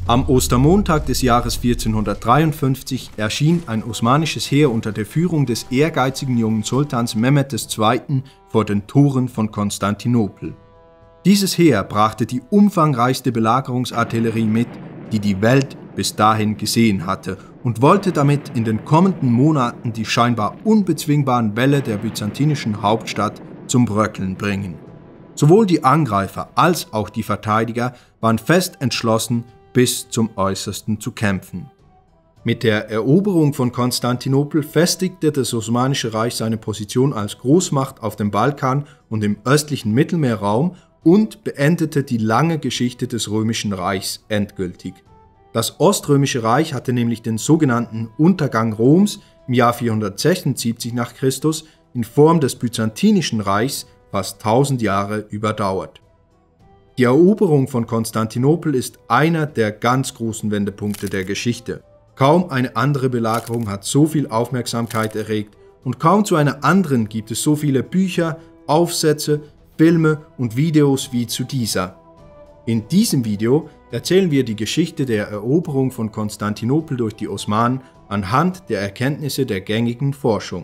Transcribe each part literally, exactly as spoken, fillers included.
Am Ostermontag des Jahres vierzehnhundertdreiundfünfzig erschien ein osmanisches Heer unter der Führung des ehrgeizigen jungen Sultans Mehmed der Zweite vor den Toren von Konstantinopel. Dieses Heer brachte die umfangreichste Belagerungsartillerie mit, die die Welt bis dahin gesehen hatte, und wollte damit in den kommenden Monaten die scheinbar unbezwingbaren Wälle der byzantinischen Hauptstadt zum Bröckeln bringen. Sowohl die Angreifer als auch die Verteidiger waren fest entschlossen, bis zum Äußersten zu kämpfen. Mit der Eroberung von Konstantinopel festigte das Osmanische Reich seine Position als Großmacht auf dem Balkan und im östlichen Mittelmeerraum und beendete die lange Geschichte des Römischen Reichs endgültig. Das Oströmische Reich hatte nämlich den sogenannten Untergang Roms im Jahr vierhundertsechsundsiebzig nach Christus in Form des Byzantinischen Reichs fast tausend Jahre überdauert. Die Eroberung von Konstantinopel ist einer der ganz großen Wendepunkte der Geschichte. Kaum eine andere Belagerung hat so viel Aufmerksamkeit erregt und kaum zu einer anderen gibt es so viele Bücher, Aufsätze, Filme und Videos wie zu dieser. In diesem Video erzählen wir die Geschichte der Eroberung von Konstantinopel durch die Osmanen anhand der Erkenntnisse der gängigen Forschung.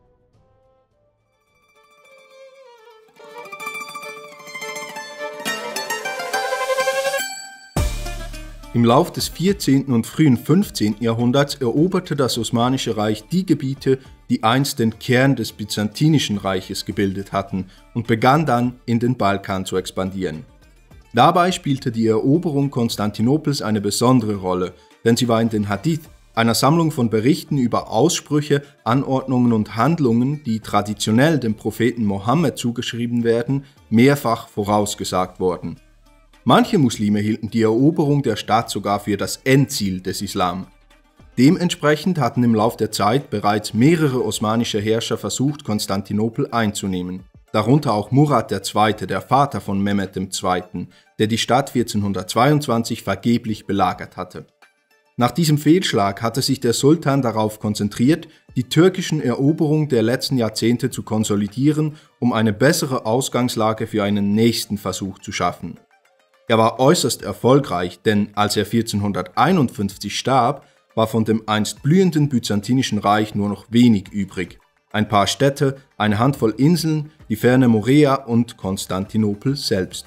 Im Lauf des vierzehnten und frühen fünfzehnten Jahrhunderts eroberte das Osmanische Reich die Gebiete, die einst den Kern des Byzantinischen Reiches gebildet hatten, und begann dann in den Balkan zu expandieren. Dabei spielte die Eroberung Konstantinopels eine besondere Rolle, denn sie war in den Hadith, einer Sammlung von Berichten über Aussprüche, Anordnungen und Handlungen, die traditionell dem Propheten Mohammed zugeschrieben werden, mehrfach vorausgesagt worden. Manche Muslime hielten die Eroberung der Stadt sogar für das Endziel des Islam. Dementsprechend hatten im Lauf der Zeit bereits mehrere osmanische Herrscher versucht, Konstantinopel einzunehmen, darunter auch Murat der Zweite, der Vater von Mehmed der Zweite, der die Stadt vierzehnhundertzweiundzwanzig vergeblich belagert hatte. Nach diesem Fehlschlag hatte sich der Sultan darauf konzentriert, die türkischen Eroberungen der letzten Jahrzehnte zu konsolidieren, um eine bessere Ausgangslage für einen nächsten Versuch zu schaffen. Er war äußerst erfolgreich, denn als er vierzehnhunderteinundfünfzig starb, war von dem einst blühenden Byzantinischen Reich nur noch wenig übrig. Ein paar Städte, eine Handvoll Inseln, die ferne Morea und Konstantinopel selbst.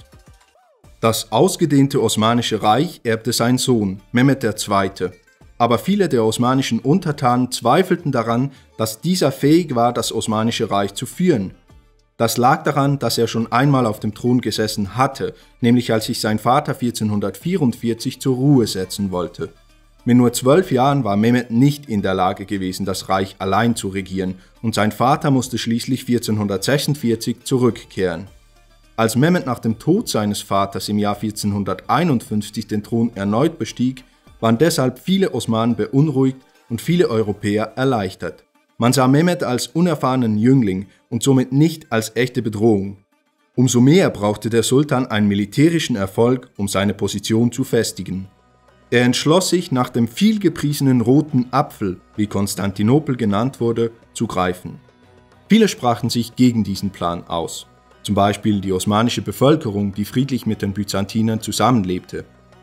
Das ausgedehnte Osmanische Reich erbte sein Sohn, Mehmed der Zweite. Aber viele der osmanischen Untertanen zweifelten daran, dass dieser fähig war, das Osmanische Reich zu führen. Das lag daran, dass er schon einmal auf dem Thron gesessen hatte, nämlich als sich sein Vater vierzehnhundertvierundvierzig zur Ruhe setzen wollte. Mit nur zwölf Jahren war Mehmed nicht in der Lage gewesen, das Reich allein zu regieren, und sein Vater musste schließlich vierzehnhundertsechsundvierzig zurückkehren. Als Mehmed nach dem Tod seines Vaters im Jahr vierzehnhunderteinundfünfzig den Thron erneut bestieg, waren deshalb viele Osmanen beunruhigt und viele Europäer erleichtert. Man sah Mehmed als unerfahrenen Jüngling und somit nicht als echte Bedrohung. Umso mehr brauchte der Sultan einen militärischen Erfolg, um seine Position zu festigen. Er entschloss sich, nach dem vielgepriesenen Roten Apfel, wie Konstantinopel genannt wurde, zu greifen. Viele sprachen sich gegen diesen Plan aus, zum Beispiel die osmanische Bevölkerung, die friedlich mit den Byzantinern zusammenlebte.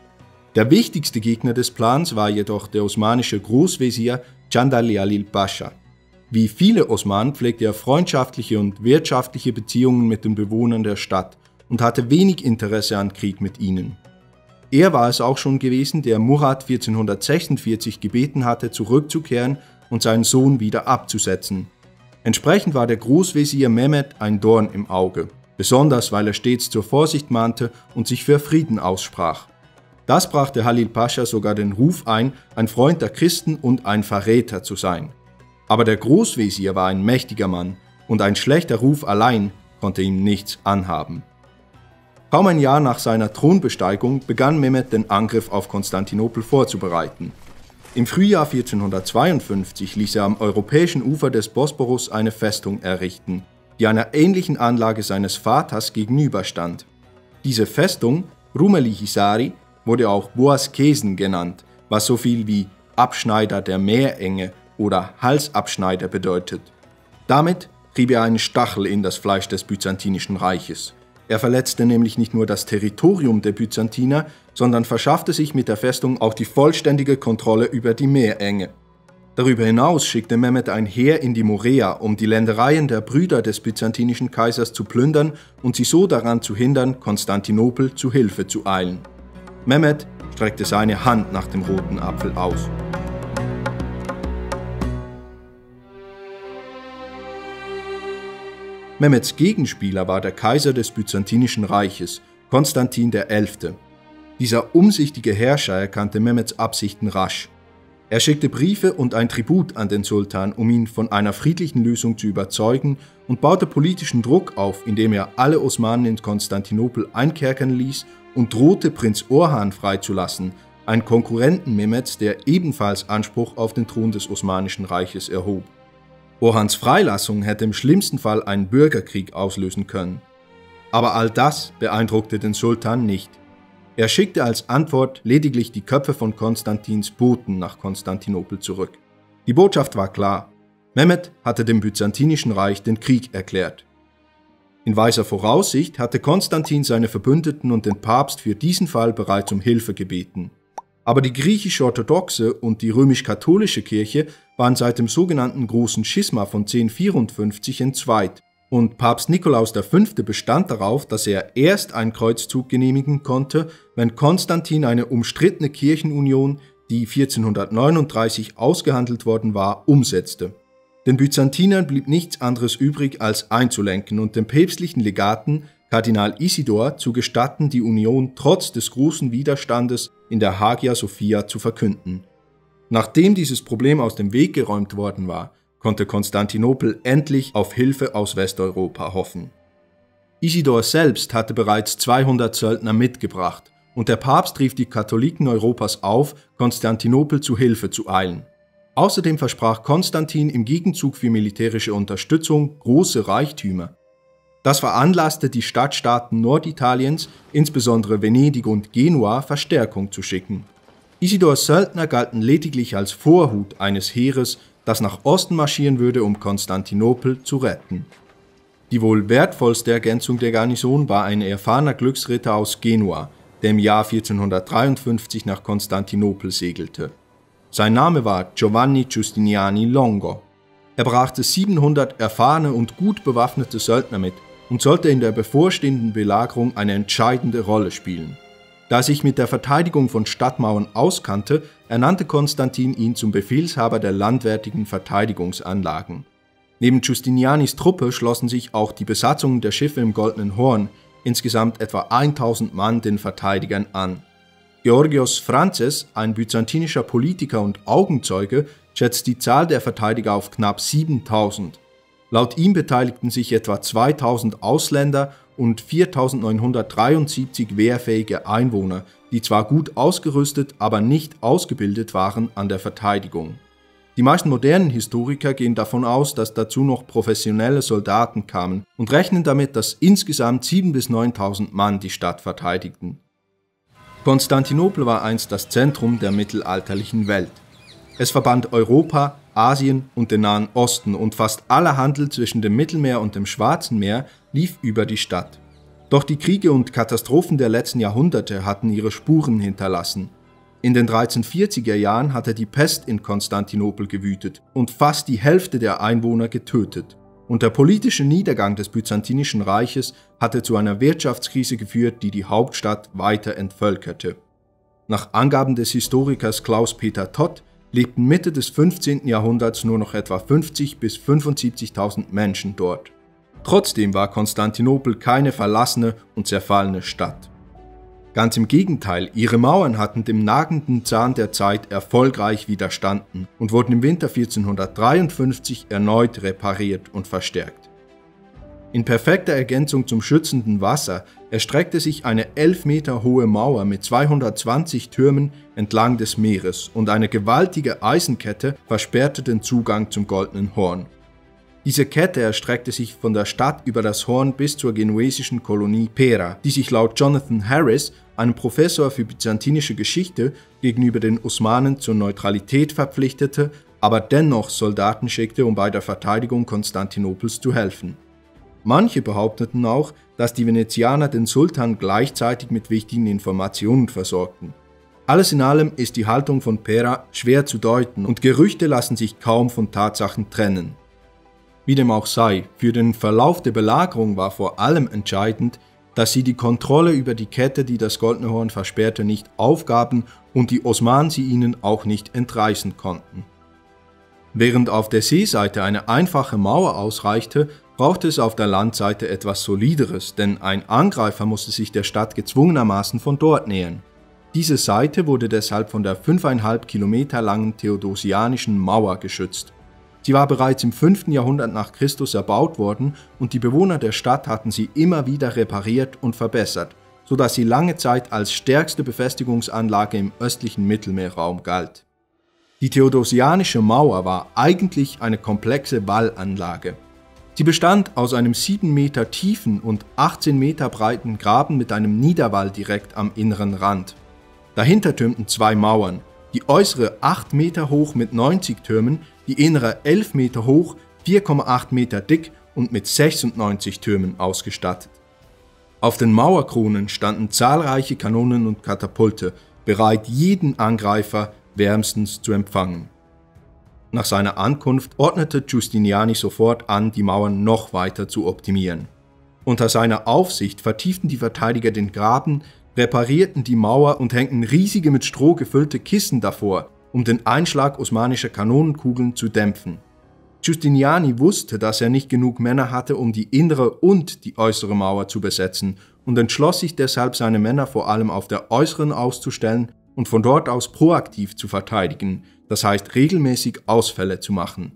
Der wichtigste Gegner des Plans war jedoch der osmanische Großvezier Candal Jalil Pascha. Wie viele Osmanen pflegte er freundschaftliche und wirtschaftliche Beziehungen mit den Bewohnern der Stadt und hatte wenig Interesse an Krieg mit ihnen. Er war es auch schon gewesen, der Murat vierzehnhundertsechsundvierzig gebeten hatte, zurückzukehren und seinen Sohn wieder abzusetzen. Entsprechend war der Großvezier Mehmed ein Dorn im Auge, besonders weil er stets zur Vorsicht mahnte und sich für Frieden aussprach. Das brachte Jalil Pascha sogar den Ruf ein, ein Freund der Christen und ein Verräter zu sein. Aber der Großvezier war ein mächtiger Mann und ein schlechter Ruf allein konnte ihm nichts anhaben. Kaum ein Jahr nach seiner Thronbesteigung begann Mehmed den Angriff auf Konstantinopel vorzubereiten. Im Frühjahr vierzehnhundertzweiundfünfzig ließ er am europäischen Ufer des Bosporus eine Festung errichten, die einer ähnlichen Anlage seines Vaters gegenüberstand. Diese Festung, Rumeli Hisari, wurde auch Boğazkesin genannt, was so viel wie Abschneider der Meerenge oder Halsabschneider bedeutet. Damit trieb er einen Stachel in das Fleisch des Byzantinischen Reiches. Er verletzte nämlich nicht nur das Territorium der Byzantiner, sondern verschaffte sich mit der Festung auch die vollständige Kontrolle über die Meerenge. Darüber hinaus schickte Mehmed ein Heer in die Morea, um die Ländereien der Brüder des byzantinischen Kaisers zu plündern und sie so daran zu hindern, Konstantinopel zu Hilfe zu eilen. Mehmed streckte seine Hand nach dem roten Apfel aus. Mehmeds Gegenspieler war der Kaiser des Byzantinischen Reiches, Konstantin der Elfte. Dieser umsichtige Herrscher erkannte Mehmeds Absichten rasch. Er schickte Briefe und ein Tribut an den Sultan, um ihn von einer friedlichen Lösung zu überzeugen, und baute politischen Druck auf, indem er alle Osmanen in Konstantinopel einkerkern ließ und drohte, Prinz Orhan freizulassen, einen Konkurrenten Mehmeds, der ebenfalls Anspruch auf den Thron des Osmanischen Reiches erhob. Orhans Freilassung hätte im schlimmsten Fall einen Bürgerkrieg auslösen können. Aber all das beeindruckte den Sultan nicht. Er schickte als Antwort lediglich die Köpfe von Konstantins Boten nach Konstantinopel zurück. Die Botschaft war klar: Mehmed hatte dem Byzantinischen Reich den Krieg erklärt. In weiser Voraussicht hatte Konstantin seine Verbündeten und den Papst für diesen Fall bereits um Hilfe gebeten. Aber die griechisch-orthodoxe und die römisch-katholische Kirche waren seit dem sogenannten Großen Schisma von zehnhundertvierundfünfzig entzweit. Und Papst Nikolaus der Fünfte bestand darauf, dass er erst einen Kreuzzug genehmigen konnte, wenn Konstantin eine umstrittene Kirchenunion, die vierzehnhundertneununddreißig ausgehandelt worden war, umsetzte. Den Byzantinern blieb nichts anderes übrig, als einzulenken und dem päpstlichen Legaten, Kardinal Isidor, zu gestatten, die Union trotz des großen Widerstandes in der Hagia Sophia zu verkünden. Nachdem dieses Problem aus dem Weg geräumt worden war, konnte Konstantinopel endlich auf Hilfe aus Westeuropa hoffen. Isidor selbst hatte bereits zweihundert Söldner mitgebracht und der Papst rief die Katholiken Europas auf, Konstantinopel zu Hilfe zu eilen. Außerdem versprach Konstantin im Gegenzug für militärische Unterstützung große Reichtümer. Das veranlasste die Stadtstaaten Norditaliens, insbesondere Venedig und Genua, Verstärkung zu schicken. Isidors Söldner galten lediglich als Vorhut eines Heeres, das nach Osten marschieren würde, um Konstantinopel zu retten. Die wohl wertvollste Ergänzung der Garnison war ein erfahrener Glücksritter aus Genua, der im Jahr vierzehnhundertdreiundfünfzig nach Konstantinopel segelte. Sein Name war Giovanni Giustiniani Longo. Er brachte siebenhundert erfahrene und gut bewaffnete Söldner mit und sollte in der bevorstehenden Belagerung eine entscheidende Rolle spielen. Da er sich mit der Verteidigung von Stadtmauern auskannte, ernannte Konstantin ihn zum Befehlshaber der landwärtigen Verteidigungsanlagen. Neben Giustinianis Truppe schlossen sich auch die Besatzungen der Schiffe im Goldenen Horn, insgesamt etwa tausend Mann, den Verteidigern an. Georgios Franzes, ein byzantinischer Politiker und Augenzeuge, schätzt die Zahl der Verteidiger auf knapp siebentausend. Laut ihm beteiligten sich etwa zweitausend Ausländer und viertausendneunhundertdreiundsiebzig wehrfähige Einwohner, die zwar gut ausgerüstet, aber nicht ausgebildet waren, an der Verteidigung. Die meisten modernen Historiker gehen davon aus, dass dazu noch professionelle Soldaten kamen und rechnen damit, dass insgesamt siebentausend bis neuntausend Mann die Stadt verteidigten. Konstantinopel war einst das Zentrum der mittelalterlichen Welt. Es verband Europa, Asien und den Nahen Osten und fast aller Handel zwischen dem Mittelmeer und dem Schwarzen Meer lief über die Stadt. Doch die Kriege und Katastrophen der letzten Jahrhunderte hatten ihre Spuren hinterlassen. In den dreizehnhundertvierziger Jahren hatte die Pest in Konstantinopel gewütet und fast die Hälfte der Einwohner getötet. Und der politische Niedergang des Byzantinischen Reiches hatte zu einer Wirtschaftskrise geführt, die die Hauptstadt weiter entvölkerte. Nach Angaben des Historikers Klaus-Peter Tott lebten Mitte des fünfzehnten Jahrhunderts nur noch etwa fünfzigtausend bis fünfundsiebzigtausend Menschen dort. Trotzdem war Konstantinopel keine verlassene und zerfallene Stadt. Ganz im Gegenteil, ihre Mauern hatten dem nagenden Zahn der Zeit erfolgreich widerstanden und wurden im Winter vierzehnhundertdreiundfünfzig erneut repariert und verstärkt. In perfekter Ergänzung zum schützenden Wasser erstreckte sich eine elf Meter hohe Mauer mit zweihundertzwanzig Türmen entlang des Meeres und eine gewaltige Eisenkette versperrte den Zugang zum Goldenen Horn. Diese Kette erstreckte sich von der Stadt über das Horn bis zur genuesischen Kolonie Pera, die sich laut Jonathan Harris, einem Professor für byzantinische Geschichte, gegenüber den Osmanen zur Neutralität verpflichtete, aber dennoch Soldaten schickte, um bei der Verteidigung Konstantinopels zu helfen. Manche behaupteten auch, dass die Venezianer den Sultan gleichzeitig mit wichtigen Informationen versorgten. Alles in allem ist die Haltung von Pera schwer zu deuten und Gerüchte lassen sich kaum von Tatsachen trennen. Wie dem auch sei, für den Verlauf der Belagerung war vor allem entscheidend, dass sie die Kontrolle über die Kette, die das Goldene Horn versperrte, nicht aufgaben und die Osmanen sie ihnen auch nicht entreißen konnten. Während auf der Seeseite eine einfache Mauer ausreichte, brauchte es auf der Landseite etwas Solideres, denn ein Angreifer musste sich der Stadt gezwungenermaßen von dort nähern. Diese Seite wurde deshalb von der fünfeinhalb Kilometer langen Theodosianischen Mauer geschützt. Sie war bereits im fünften Jahrhundert nach Christus erbaut worden und die Bewohner der Stadt hatten sie immer wieder repariert und verbessert, sodass sie lange Zeit als stärkste Befestigungsanlage im östlichen Mittelmeerraum galt. Die Theodosianische Mauer war eigentlich eine komplexe Wallanlage. Sie bestand aus einem sieben Meter tiefen und achtzehn Meter breiten Graben mit einem Niederwall direkt am inneren Rand. Dahinter türmten zwei Mauern, die äußere acht Meter hoch mit neunzig Türmen, die innere elf Meter hoch, vier Komma acht Meter dick und mit sechsundneunzig Türmen ausgestattet. Auf den Mauerkronen standen zahlreiche Kanonen und Katapulte, bereit jeden Angreifer wärmstens zu empfangen. Nach seiner Ankunft ordnete Giustiniani sofort an, die Mauern noch weiter zu optimieren. Unter seiner Aufsicht vertieften die Verteidiger den Graben, reparierten die Mauer und hängten riesige mit Stroh gefüllte Kissen davor, um den Einschlag osmanischer Kanonenkugeln zu dämpfen. Giustiniani wusste, dass er nicht genug Männer hatte, um die innere und die äußere Mauer zu besetzen und entschloss sich deshalb, seine Männer vor allem auf der äußeren auszustellen und von dort aus proaktiv zu verteidigen, das heißt regelmäßig Ausfälle zu machen.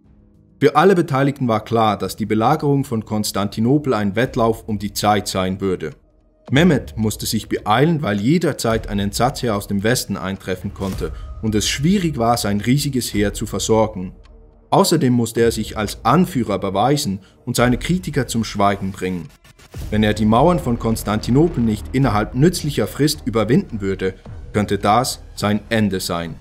Für alle Beteiligten war klar, dass die Belagerung von Konstantinopel ein Wettlauf um die Zeit sein würde. Mehmed musste sich beeilen, weil jederzeit ein Entsatzheer aus dem Westen eintreffen konnte und es schwierig war, sein riesiges Heer zu versorgen. Außerdem musste er sich als Anführer beweisen und seine Kritiker zum Schweigen bringen. Wenn er die Mauern von Konstantinopel nicht innerhalb nützlicher Frist überwinden würde, könnte das sein Ende sein.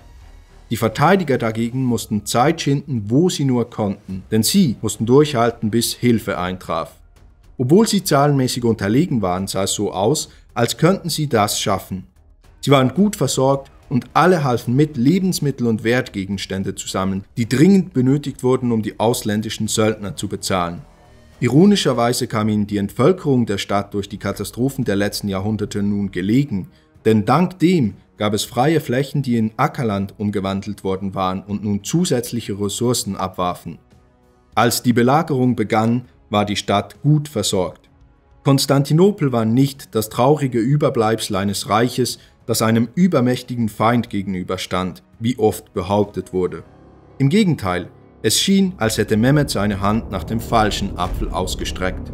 Die Verteidiger dagegen mussten Zeit schinden, wo sie nur konnten, denn sie mussten durchhalten, bis Hilfe eintraf. Obwohl sie zahlenmäßig unterlegen waren, sah es so aus, als könnten sie das schaffen. Sie waren gut versorgt und alle halfen mit, Lebensmittel und Wertgegenstände zu sammeln, die dringend benötigt wurden, um die ausländischen Söldner zu bezahlen. Ironischerweise kam ihnen die Entvölkerung der Stadt durch die Katastrophen der letzten Jahrhunderte nun gelegen, denn dank dem gab es freie Flächen, die in Ackerland umgewandelt worden waren und nun zusätzliche Ressourcen abwarfen. Als die Belagerung begann, war die Stadt gut versorgt. Konstantinopel war nicht das traurige Überbleibsel eines Reiches, das einem übermächtigen Feind gegenüberstand, wie oft behauptet wurde. Im Gegenteil, es schien, als hätte Mehmed seine Hand nach dem falschen Apfel ausgestreckt.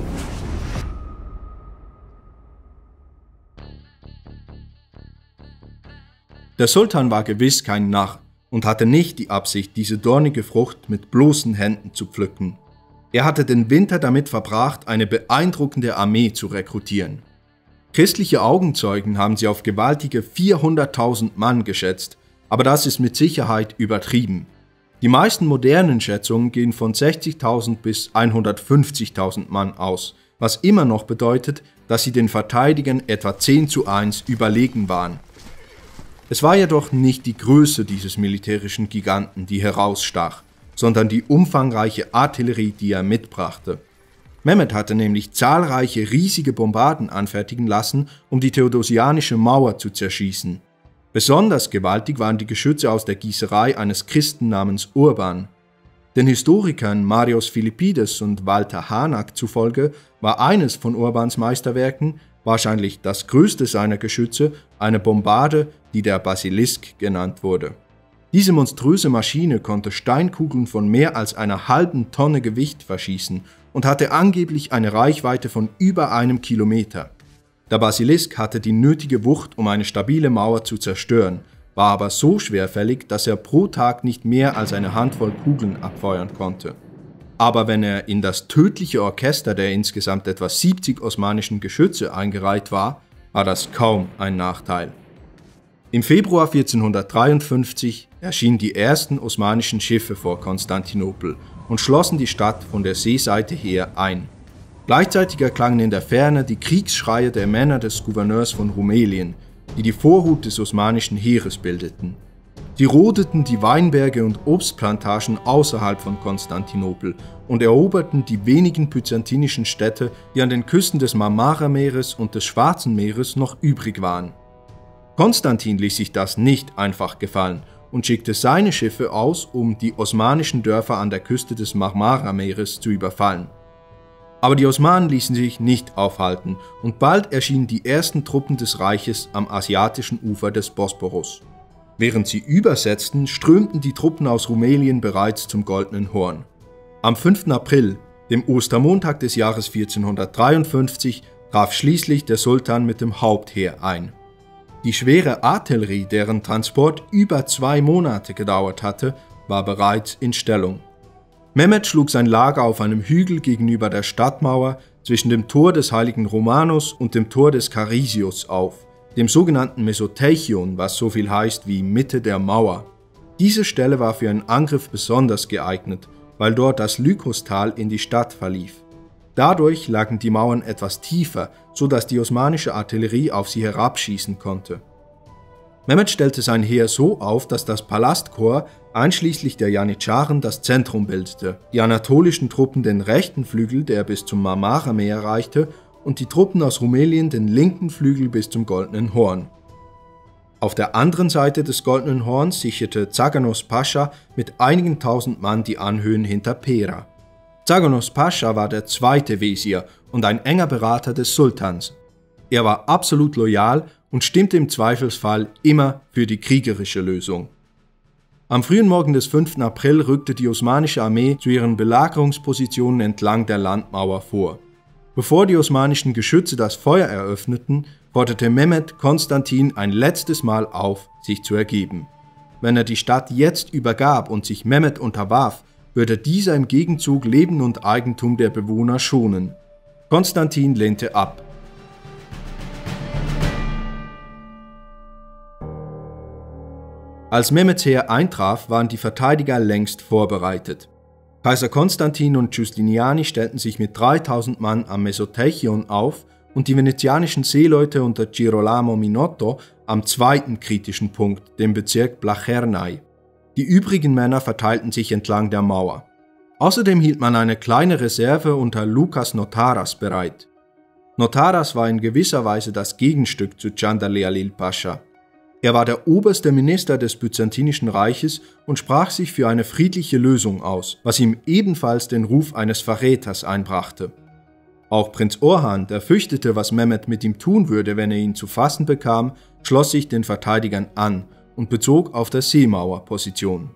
Der Sultan war gewiss kein Narr und hatte nicht die Absicht, diese dornige Frucht mit bloßen Händen zu pflücken. Er hatte den Winter damit verbracht, eine beeindruckende Armee zu rekrutieren. Christliche Augenzeugen haben sie auf gewaltige vierhunderttausend Mann geschätzt, aber das ist mit Sicherheit übertrieben. Die meisten modernen Schätzungen gehen von sechzigtausend bis hundertfünfzigtausend Mann aus, was immer noch bedeutet, dass sie den Verteidigern etwa zehn zu eins überlegen waren. Es war jedoch nicht die Größe dieses militärischen Giganten, die herausstach, sondern die umfangreiche Artillerie, die er mitbrachte. Mehmed hatte nämlich zahlreiche riesige Bombarden anfertigen lassen, um die Theodosianische Mauer zu zerschießen. Besonders gewaltig waren die Geschütze aus der Gießerei eines Christen namens Urban. Den Historikern Marios Philippides und Walter Harnack zufolge war eines von Urbans Meisterwerken, wahrscheinlich das größte seiner Geschütze, eine Bombarde, die der Basilisk genannt wurde. Diese monströse Maschine konnte Steinkugeln von mehr als einer halben Tonne Gewicht verschießen und hatte angeblich eine Reichweite von über einem Kilometer. Der Basilisk hatte die nötige Wucht, um eine stabile Mauer zu zerstören, war aber so schwerfällig, dass er pro Tag nicht mehr als eine Handvoll Kugeln abfeuern konnte. Aber wenn er in das tödliche Orchester der insgesamt etwa siebzig osmanischen Geschütze eingereiht war, war das kaum ein Nachteil. Im Februar vierzehnhundertdreiundfünfzig erschienen die ersten osmanischen Schiffe vor Konstantinopel und schlossen die Stadt von der Seeseite her ein. Gleichzeitig erklangen in der Ferne die Kriegsschreie der Männer des Gouverneurs von Rumelien, die die Vorhut des osmanischen Heeres bildeten. Sie rodeten die Weinberge und Obstplantagen außerhalb von Konstantinopel und eroberten die wenigen byzantinischen Städte, die an den Küsten des Marmara-Meeres und des Schwarzen Meeres noch übrig waren. Konstantin ließ sich das nicht einfach gefallen und schickte seine Schiffe aus, um die osmanischen Dörfer an der Küste des Marmara-Meeres zu überfallen. Aber die Osmanen ließen sich nicht aufhalten und bald erschienen die ersten Truppen des Reiches am asiatischen Ufer des Bosporus. Während sie übersetzten, strömten die Truppen aus Rumelien bereits zum Goldenen Horn. Am fünften April, dem Ostermontag des Jahres vierzehnhundertdreiundfünfzig, traf schließlich der Sultan mit dem Hauptheer ein. Die schwere Artillerie, deren Transport über zwei Monate gedauert hatte, war bereits in Stellung. Mehmed schlug sein Lager auf einem Hügel gegenüber der Stadtmauer zwischen dem Tor des heiligen Romanus und dem Tor des Carisius auf, dem sogenannten Mesoteichion, was so viel heißt wie Mitte der Mauer. Diese Stelle war für einen Angriff besonders geeignet, weil dort das Lykostal in die Stadt verlief. Dadurch lagen die Mauern etwas tiefer, so dass die osmanische Artillerie auf sie herabschießen konnte. Mehmed stellte sein Heer so auf, dass das Palastkorps einschließlich der Janitscharen das Zentrum bildete, die anatolischen Truppen den rechten Flügel, der bis zum Marmara-Meer reichte, und die Truppen aus Rumelien den linken Flügel bis zum Goldenen Horn. Auf der anderen Seite des Goldenen Horns sicherte Zaganos Pascha mit einigen tausend Mann die Anhöhen hinter Pera. Zaganos Pascha war der zweite Wesir und ein enger Berater des Sultans. Er war absolut loyal und stimmte im Zweifelsfall immer für die kriegerische Lösung. Am frühen Morgen des fünften April rückte die osmanische Armee zu ihren Belagerungspositionen entlang der Landmauer vor. Bevor die osmanischen Geschütze das Feuer eröffneten, forderte Mehmed Konstantin ein letztes Mal auf, sich zu ergeben. Wenn er die Stadt jetzt übergab und sich Mehmed unterwarf, würde dieser im Gegenzug Leben und Eigentum der Bewohner schonen. Konstantin lehnte ab. Als Mehmeds Heer eintraf, waren die Verteidiger längst vorbereitet. Kaiser Konstantin und Giustiniani stellten sich mit dreitausend Mann am Mesoteichion auf und die venezianischen Seeleute unter Girolamo Minotto am zweiten kritischen Punkt, dem Bezirk Blachernai. Die übrigen Männer verteilten sich entlang der Mauer. Außerdem hielt man eine kleine Reserve unter Lucas Notaras bereit. Notaras war in gewisser Weise das Gegenstück zu Candale Pascha. Er war der oberste Minister des Byzantinischen Reiches und sprach sich für eine friedliche Lösung aus, was ihm ebenfalls den Ruf eines Verräters einbrachte. Auch Prinz Orhan, der fürchtete, was Mehmed mit ihm tun würde, wenn er ihn zu fassen bekam, schloss sich den Verteidigern an und bezog auf der Seemauer Position.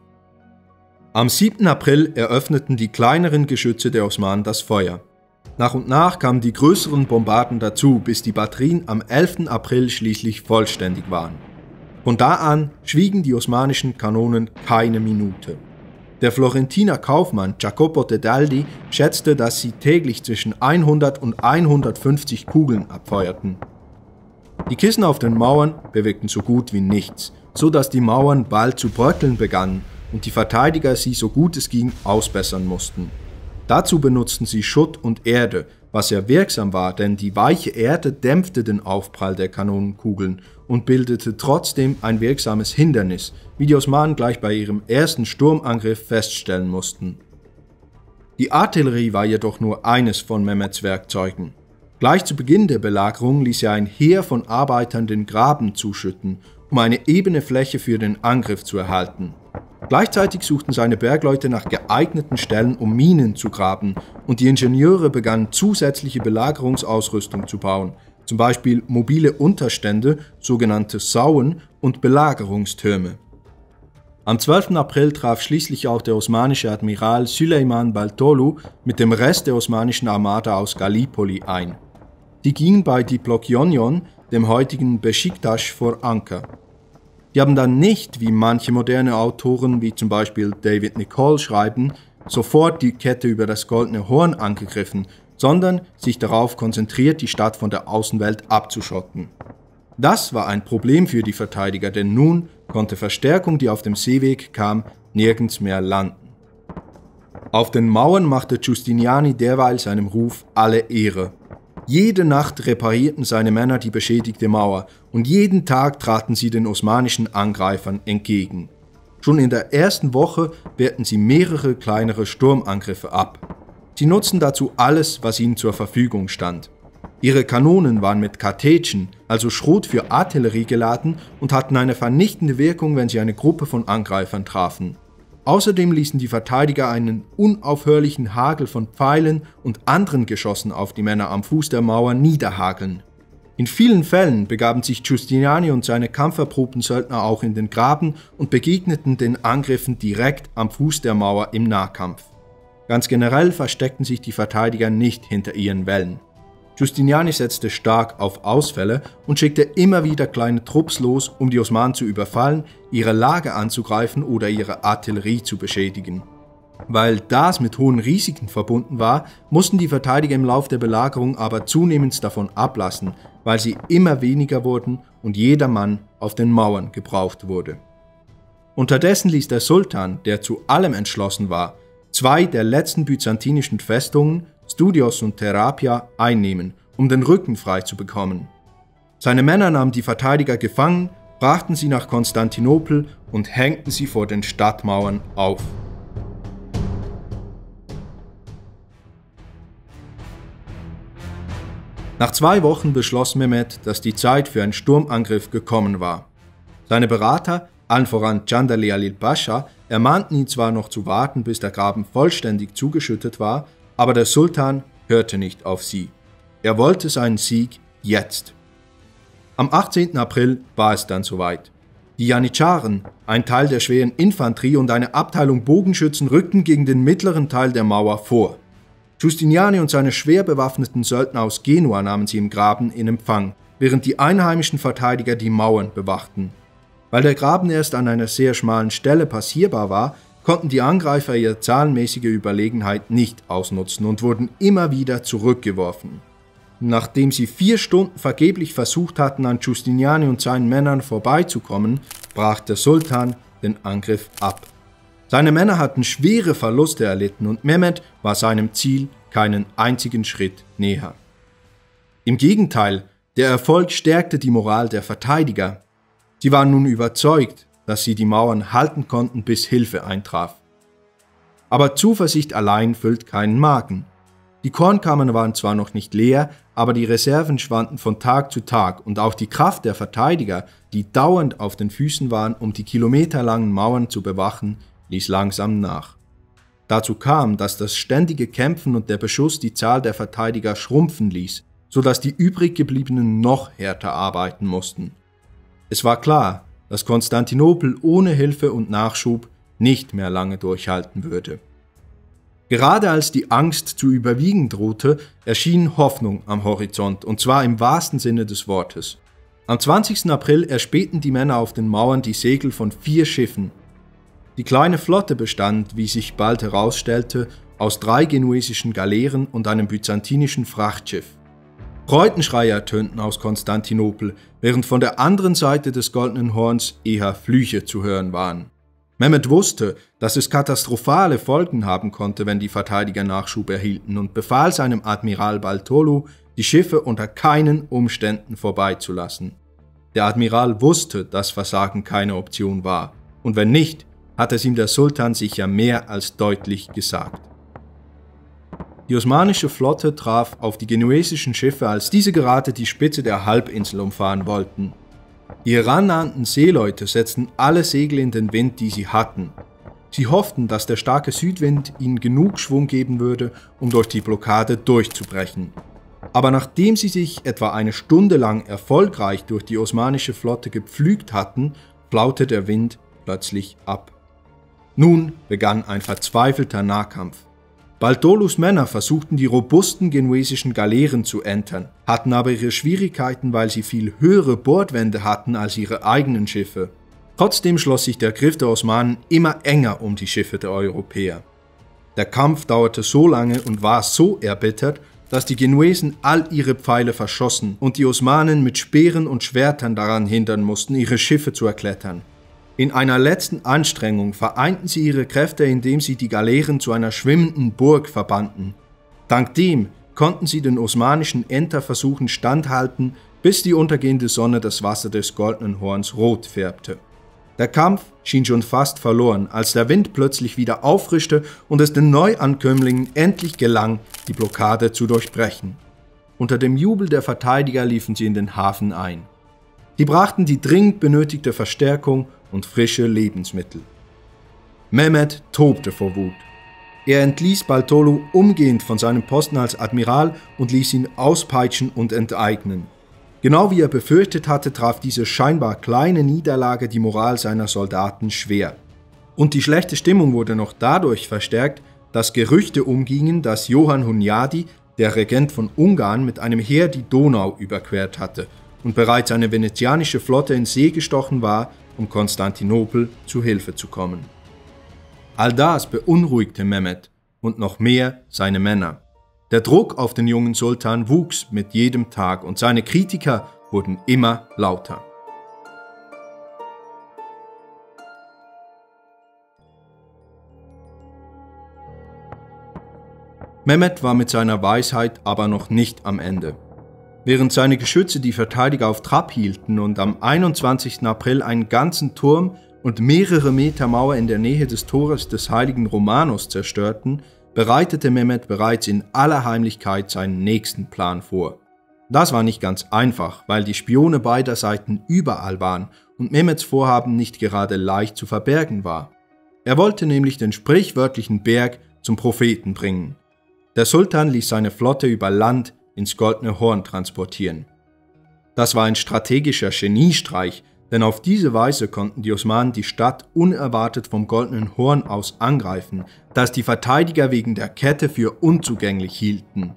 Am siebten April eröffneten die kleineren Geschütze der Osmanen das Feuer. Nach und nach kamen die größeren Bombarden dazu, bis die Batterien am elften April schließlich vollständig waren. Von da an schwiegen die osmanischen Kanonen keine Minute. Der Florentiner Kaufmann Jacopo Tedaldi schätzte, dass sie täglich zwischen hundert und hundertfünfzig Kugeln abfeuerten. Die Kissen auf den Mauern bewegten so gut wie nichts, so dass die Mauern bald zu bröckeln begannen und die Verteidiger sie so gut es ging ausbessern mussten. Dazu benutzten sie Schutt und Erde, was sehr wirksam war, denn die weiche Erde dämpfte den Aufprall der Kanonenkugeln und bildete trotzdem ein wirksames Hindernis, wie die Osmanen gleich bei ihrem ersten Sturmangriff feststellen mussten. Die Artillerie war jedoch nur eines von Mehmeds Werkzeugen. Gleich zu Beginn der Belagerung ließ er ein Heer von Arbeitern den Graben zuschütten, um eine ebene Fläche für den Angriff zu erhalten. Gleichzeitig suchten seine Bergleute nach geeigneten Stellen, um Minen zu graben, und die Ingenieure begannen zusätzliche Belagerungsausrüstung zu bauen, zum Beispiel mobile Unterstände, sogenannte Sauen und Belagerungstürme. Am zwölften April traf schließlich auch der osmanische Admiral Süleyman Baltolu mit dem Rest der osmanischen Armada aus Gallipoli ein. Die gingen bei Diplokionion, dem heutigen Beşiktaş, vor Anker. Die haben dann nicht, wie manche moderne Autoren wie zum Beispiel David Nicol schreiben, sofort die Kette über das Goldene Horn angegriffen, sondern sich darauf konzentriert, die Stadt von der Außenwelt abzuschotten. Das war ein Problem für die Verteidiger, denn nun konnte Verstärkung, die auf dem Seeweg kam, nirgends mehr landen. Auf den Mauern machte Giustiniani derweil seinem Ruf alle Ehre. Jede Nacht reparierten seine Männer die beschädigte Mauer und jeden Tag traten sie den osmanischen Angreifern entgegen. Schon in der ersten Woche wehrten sie mehrere kleinere Sturmangriffe ab. Sie nutzten dazu alles, was ihnen zur Verfügung stand. Ihre Kanonen waren mit Kartätschen, also Schrot für Artillerie, geladen und hatten eine vernichtende Wirkung, wenn sie eine Gruppe von Angreifern trafen. Außerdem ließen die Verteidiger einen unaufhörlichen Hagel von Pfeilen und anderen Geschossen auf die Männer am Fuß der Mauer niederhageln. In vielen Fällen begaben sich Giustiniani und seine kampferprobten Söldner auch in den Graben und begegneten den Angriffen direkt am Fuß der Mauer im Nahkampf. Ganz generell versteckten sich die Verteidiger nicht hinter ihren Wällen. Giustiniani setzte stark auf Ausfälle und schickte immer wieder kleine Trupps los, um die Osmanen zu überfallen, ihre Lager anzugreifen oder ihre Artillerie zu beschädigen. Weil das mit hohen Risiken verbunden war, mussten die Verteidiger im Lauf der Belagerung aber zunehmend davon ablassen, weil sie immer weniger wurden und jeder Mann auf den Mauern gebraucht wurde. Unterdessen ließ der Sultan, der zu allem entschlossen war, zwei der letzten byzantinischen Festungen, Studios und Therapia, einnehmen, um den Rücken frei zu bekommen. Seine Männer nahmen die Verteidiger gefangen, brachten sie nach Konstantinopel und hängten sie vor den Stadtmauern auf. Nach zwei Wochen beschloss Mehmed, dass die Zeit für einen Sturmangriff gekommen war. Seine Berater, allen voran Candali Alil Pascha, ermahnten ihn zwar noch zu warten, bis der Graben vollständig zugeschüttet war, aber der Sultan hörte nicht auf sie. Er wollte seinen Sieg jetzt. Am achtzehnten April war es dann soweit. Die Janitscharen, ein Teil der schweren Infanterie und eine Abteilung Bogenschützen rückten gegen den mittleren Teil der Mauer vor. Giustiniani und seine schwer bewaffneten Söldner aus Genua nahmen sie im Graben in Empfang, während die einheimischen Verteidiger die Mauern bewachten. Weil der Graben erst an einer sehr schmalen Stelle passierbar war, konnten die Angreifer ihre zahlenmäßige Überlegenheit nicht ausnutzen und wurden immer wieder zurückgeworfen. Nachdem sie vier Stunden vergeblich versucht hatten, an Giustiniani und seinen Männern vorbeizukommen, brach der Sultan den Angriff ab. Seine Männer hatten schwere Verluste erlitten und Mehmed war seinem Ziel keinen einzigen Schritt näher. Im Gegenteil, der Erfolg stärkte die Moral der Verteidiger. Sie waren nun überzeugt, dass sie die Mauern halten konnten, bis Hilfe eintraf. Aber Zuversicht allein füllt keinen Magen. Die Kornkammern waren zwar noch nicht leer, aber die Reserven schwanden von Tag zu Tag und auch die Kraft der Verteidiger, die dauernd auf den Füßen waren, um die kilometerlangen Mauern zu bewachen, ließ langsam nach. Dazu kam, dass das ständige Kämpfen und der Beschuss die Zahl der Verteidiger schrumpfen ließ, sodass die übrig gebliebenen noch härter arbeiten mussten. Es war klar, dass Konstantinopel ohne Hilfe und Nachschub nicht mehr lange durchhalten würde. Gerade als die Angst zu überwiegen drohte, erschien Hoffnung am Horizont, und zwar im wahrsten Sinne des Wortes. Am zwanzigsten April erspähten die Männer auf den Mauern die Segel von vier Schiffen. Die kleine Flotte bestand, wie sich bald herausstellte, aus drei genuesischen Galeeren und einem byzantinischen Frachtschiff. Freudenschreie ertönten aus Konstantinopel, während von der anderen Seite des Goldenen Horns eher Flüche zu hören waren. Mehmed wusste, dass es katastrophale Folgen haben konnte, wenn die Verteidiger Nachschub erhielten, und befahl seinem Admiral Bartolo, die Schiffe unter keinen Umständen vorbeizulassen. Der Admiral wusste, dass Versagen keine Option war, und wenn nicht, hat es ihm der Sultan sicher mehr als deutlich gesagt. Die osmanische Flotte traf auf die genuesischen Schiffe, als diese gerade die Spitze der Halbinsel umfahren wollten. Die herannahenden Seeleute setzten alle Segel in den Wind, die sie hatten. Sie hofften, dass der starke Südwind ihnen genug Schwung geben würde, um durch die Blockade durchzubrechen. Aber nachdem sie sich etwa eine Stunde lang erfolgreich durch die osmanische Flotte gepflügt hatten, flaute der Wind plötzlich ab. Nun begann ein verzweifelter Nahkampf. Bartolos Männer versuchten die robusten genuesischen Galeeren zu entern, hatten aber ihre Schwierigkeiten, weil sie viel höhere Bordwände hatten als ihre eigenen Schiffe. Trotzdem schloss sich der Griff der Osmanen immer enger um die Schiffe der Europäer. Der Kampf dauerte so lange und war so erbittert, dass die Genuesen all ihre Pfeile verschossen und die Osmanen mit Speeren und Schwertern daran hindern mussten, ihre Schiffe zu erklettern. In einer letzten Anstrengung vereinten sie ihre Kräfte, indem sie die Galeeren zu einer schwimmenden Burg verbanden. Dank dem konnten sie den osmanischen Enterversuchen standhalten, bis die untergehende Sonne das Wasser des Goldenen Horns rot färbte. Der Kampf schien schon fast verloren, als der Wind plötzlich wieder auffrischte und es den Neuankömmlingen endlich gelang, die Blockade zu durchbrechen. Unter dem Jubel der Verteidiger liefen sie in den Hafen ein. Sie brachten die dringend benötigte Verstärkung und frische Lebensmittel. Mehmed tobte vor Wut. Er entließ Bartholo umgehend von seinem Posten als Admiral und ließ ihn auspeitschen und enteignen. Genau wie er befürchtet hatte, traf diese scheinbar kleine Niederlage die Moral seiner Soldaten schwer. Und die schlechte Stimmung wurde noch dadurch verstärkt, dass Gerüchte umgingen, dass Johann Hunyadi, der Regent von Ungarn, mit einem Heer die Donau überquert hatte und bereits eine venezianische Flotte in See gestochen war, um Konstantinopel zu Hilfe zu kommen. All das beunruhigte Mehmed und noch mehr seine Männer. Der Druck auf den jungen Sultan wuchs mit jedem Tag und seine Kritiker wurden immer lauter. Mehmed war mit seiner Weisheit aber noch nicht am Ende. Während seine Geschütze die Verteidiger auf Trab hielten und am einundzwanzigsten April einen ganzen Turm und mehrere Meter Mauer in der Nähe des Tores des heiligen Romanos zerstörten, bereitete Mehmed bereits in aller Heimlichkeit seinen nächsten Plan vor. Das war nicht ganz einfach, weil die Spione beider Seiten überall waren und Mehmeds Vorhaben nicht gerade leicht zu verbergen war. Er wollte nämlich den sprichwörtlichen Berg zum Propheten bringen. Der Sultan ließ seine Flotte über Land ins Goldene Horn transportieren. Das war ein strategischer Geniestreich, denn auf diese Weise konnten die Osmanen die Stadt unerwartet vom Goldenen Horn aus angreifen, das die Verteidiger wegen der Kette für unzugänglich hielten.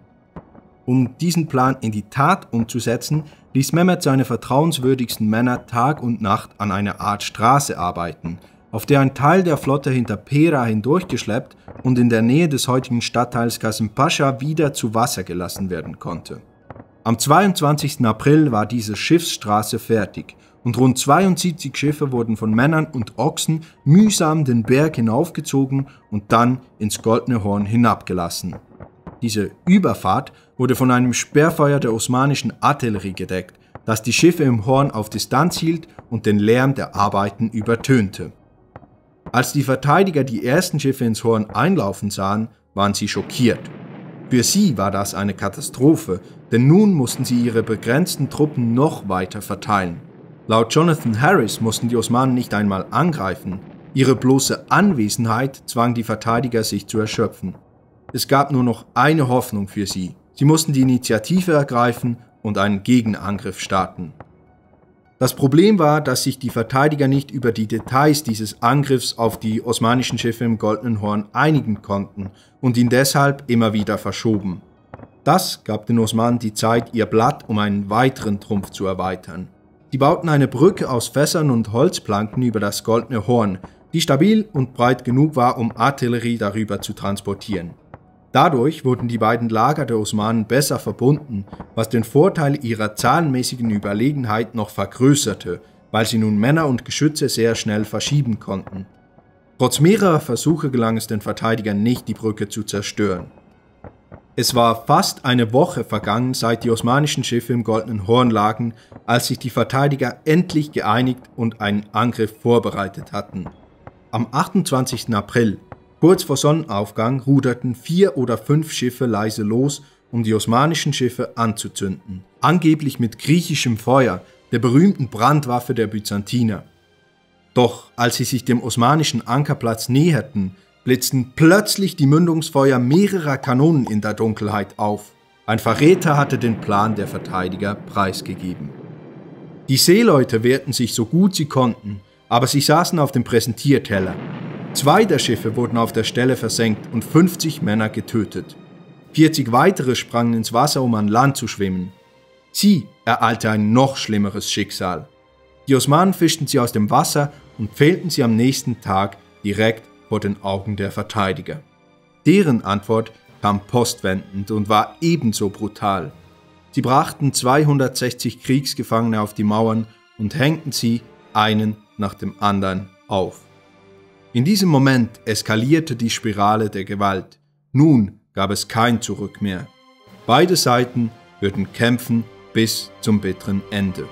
Um diesen Plan in die Tat umzusetzen, ließ Mehmed seine vertrauenswürdigsten Männer Tag und Nacht an einer Art Straße arbeiten, auf der ein Teil der Flotte hinter Pera hindurchgeschleppt und in der Nähe des heutigen Stadtteils Kasimpascha wieder zu Wasser gelassen werden konnte. Am zweiundzwanzigsten April war diese Schiffsstraße fertig und rund zweiundsiebzig Schiffe wurden von Männern und Ochsen mühsam den Berg hinaufgezogen und dann ins Goldene Horn hinabgelassen. Diese Überfahrt wurde von einem Sperrfeuer der osmanischen Artillerie gedeckt, das die Schiffe im Horn auf Distanz hielt und den Lärm der Arbeiten übertönte. Als die Verteidiger die ersten Schiffe ins Horn einlaufen sahen, waren sie schockiert. Für sie war das eine Katastrophe, denn nun mussten sie ihre begrenzten Truppen noch weiter verteilen. Laut Jonathan Harris mussten die Osmanen nicht einmal angreifen. Ihre bloße Anwesenheit zwang die Verteidiger, sich zu erschöpfen. Es gab nur noch eine Hoffnung für sie. Sie mussten die Initiative ergreifen und einen Gegenangriff starten. Das Problem war, dass sich die Verteidiger nicht über die Details dieses Angriffs auf die osmanischen Schiffe im Goldenen Horn einigen konnten und ihn deshalb immer wieder verschoben. Das gab den Osmanen die Zeit, ihr Blatt um einen weiteren Trumpf zu erweitern. Sie bauten eine Brücke aus Fässern und Holzplanken über das Goldene Horn, die stabil und breit genug war, um Artillerie darüber zu transportieren. Dadurch wurden die beiden Lager der Osmanen besser verbunden, was den Vorteil ihrer zahlenmäßigen Überlegenheit noch vergrößerte, weil sie nun Männer und Geschütze sehr schnell verschieben konnten. Trotz mehrerer Versuche gelang es den Verteidigern nicht, die Brücke zu zerstören. Es war fast eine Woche vergangen, seit die osmanischen Schiffe im Goldenen Horn lagen, als sich die Verteidiger endlich geeinigt und einen Angriff vorbereitet hatten. Am achtundzwanzigsten April, kurz vor Sonnenaufgang, ruderten vier oder fünf Schiffe leise los, um die osmanischen Schiffe anzuzünden. Angeblich mit griechischem Feuer, der berühmten Brandwaffe der Byzantiner. Doch als sie sich dem osmanischen Ankerplatz näherten, blitzten plötzlich die Mündungsfeuer mehrerer Kanonen in der Dunkelheit auf. Ein Verräter hatte den Plan der Verteidiger preisgegeben. Die Seeleute wehrten sich so gut sie konnten, aber sie saßen auf dem Präsentierteller. Zwei der Schiffe wurden auf der Stelle versenkt und fünfzig Männer getötet. vierzig weitere sprangen ins Wasser, um an Land zu schwimmen. Sie ereilte ein noch schlimmeres Schicksal. Die Osmanen fischten sie aus dem Wasser und pfählten sie am nächsten Tag direkt vor den Augen der Verteidiger. Deren Antwort kam postwendend und war ebenso brutal. Sie brachten zweihundertsechzig Kriegsgefangene auf die Mauern und hängten sie einen nach dem anderen auf. In diesem Moment eskalierte die Spirale der Gewalt. Nun gab es kein Zurück mehr. Beide Seiten würden kämpfen bis zum bitteren Ende.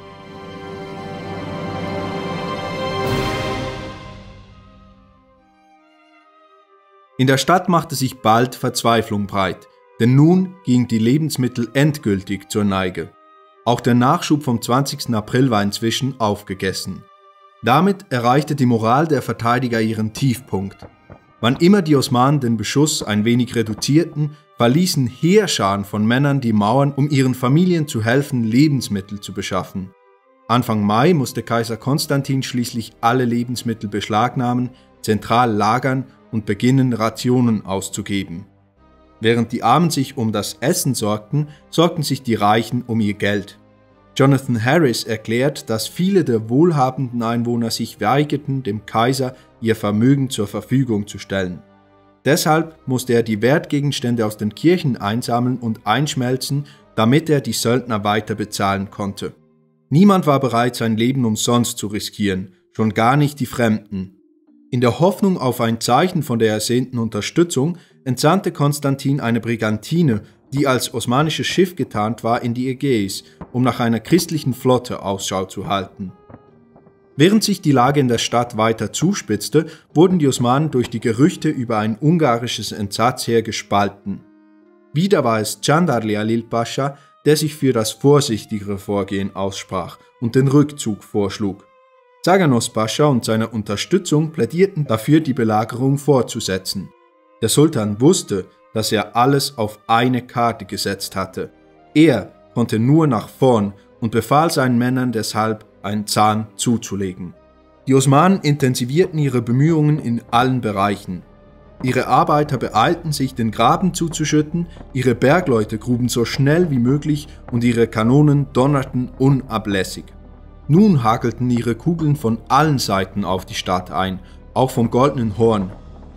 In der Stadt machte sich bald Verzweiflung breit, denn nun gingen die Lebensmittel endgültig zur Neige. Auch der Nachschub vom zwanzigsten April war inzwischen aufgegessen. Damit erreichte die Moral der Verteidiger ihren Tiefpunkt. Wann immer die Osmanen den Beschuss ein wenig reduzierten, verließen Heerscharen von Männern die Mauern, um ihren Familien zu helfen, Lebensmittel zu beschaffen. Anfang Mai musste Kaiser Konstantin schließlich alle Lebensmittel beschlagnahmen, zentral lagern und beginnen, Rationen auszugeben. Während die Armen sich um das Essen sorgten, sorgten sich die Reichen um ihr Geld. Jonathan Harris erklärt, dass viele der wohlhabenden Einwohner sich weigerten, dem Kaiser ihr Vermögen zur Verfügung zu stellen. Deshalb musste er die Wertgegenstände aus den Kirchen einsammeln und einschmelzen, damit er die Söldner weiter bezahlen konnte. Niemand war bereit, sein Leben umsonst zu riskieren, schon gar nicht die Fremden. In der Hoffnung auf ein Zeichen von der ersehnten Unterstützung entsandte Konstantin eine Brigantine, die als osmanisches Schiff getarnt war, in die Ägäis, um nach einer christlichen Flotte Ausschau zu halten. Während sich die Lage in der Stadt weiter zuspitzte, wurden die Osmanen durch die Gerüchte über ein ungarisches Entsatzheer gespalten. Wieder war es Candarli Halil Pascha, der sich für das vorsichtigere Vorgehen aussprach und den Rückzug vorschlug. Zaganos Pascha und seine Unterstützung plädierten dafür, die Belagerung fortzusetzen. Der Sultan wusste, dass er alles auf eine Karte gesetzt hatte. Er konnte nur nach vorn und befahl seinen Männern deshalb, einen Zahn zuzulegen. Die Osmanen intensivierten ihre Bemühungen in allen Bereichen. Ihre Arbeiter beeilten sich, den Graben zuzuschütten, ihre Bergleute gruben so schnell wie möglich und ihre Kanonen donnerten unablässig. Nun hagelten ihre Kugeln von allen Seiten auf die Stadt ein, auch vom Goldenen Horn.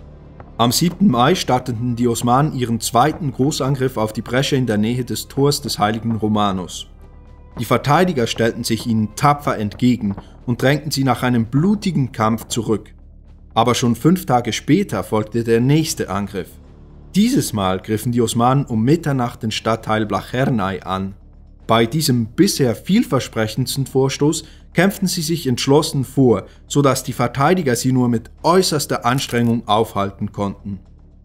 Am siebten Mai starteten die Osmanen ihren zweiten Großangriff auf die Bresche in der Nähe des Tors des heiligen Romanus. Die Verteidiger stellten sich ihnen tapfer entgegen und drängten sie nach einem blutigen Kampf zurück. Aber schon fünf Tage später folgte der nächste Angriff. Dieses Mal griffen die Osmanen um Mitternacht den Stadtteil Blachernai an. Bei diesem bisher vielversprechendsten Vorstoß kämpften sie sich entschlossen vor, sodass die Verteidiger sie nur mit äußerster Anstrengung aufhalten konnten.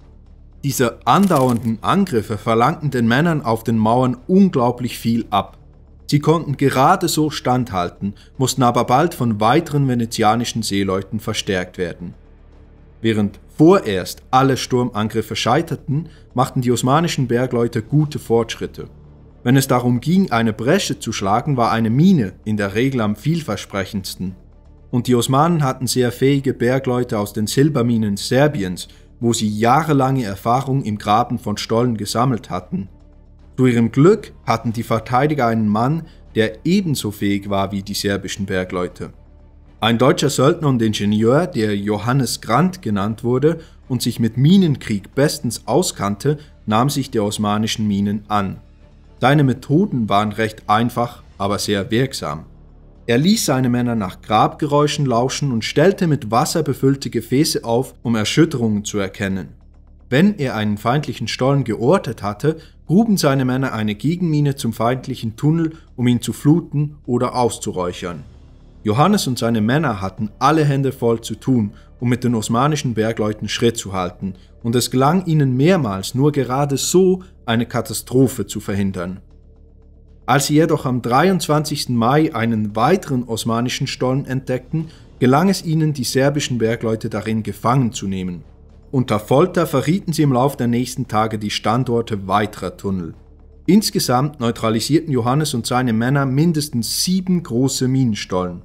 Diese andauernden Angriffe verlangten den Männern auf den Mauern unglaublich viel ab. Sie konnten gerade so standhalten, mussten aber bald von weiteren venezianischen Seeleuten verstärkt werden. Während vorerst alle Sturmangriffe scheiterten, machten die osmanischen Bergleute gute Fortschritte. Wenn es darum ging, eine Bresche zu schlagen, war eine Mine in der Regel am vielversprechendsten. Und die Osmanen hatten sehr fähige Bergleute aus den Silberminen Serbiens, wo sie jahrelange Erfahrung im Graben von Stollen gesammelt hatten. Zu ihrem Glück hatten die Verteidiger einen Mann, der ebenso fähig war wie die serbischen Bergleute. Ein deutscher Söldner und Ingenieur, der Johannes Grant genannt wurde und sich mit Minenkrieg bestens auskannte, nahm sich der osmanischen Minen an. Seine Methoden waren recht einfach, aber sehr wirksam. Er ließ seine Männer nach Grabgeräuschen lauschen und stellte mit Wasser befüllte Gefäße auf, um Erschütterungen zu erkennen. Wenn er einen feindlichen Stollen geortet hatte, gruben seine Männer eine Gegenmine zum feindlichen Tunnel, um ihn zu fluten oder auszuräuchern. Johannes und seine Männer hatten alle Hände voll zu tun, um mit den osmanischen Bergleuten Schritt zu halten, und es gelang ihnen mehrmals nur gerade so, eine Katastrophe zu verhindern. Als sie jedoch am dreiundzwanzigsten Mai einen weiteren osmanischen Stollen entdeckten, gelang es ihnen, die serbischen Bergleute darin gefangen zu nehmen. Unter Folter verrieten sie im Lauf der nächsten Tage die Standorte weiterer Tunnel. Insgesamt neutralisierten Johannes und seine Männer mindestens sieben große Minenstollen.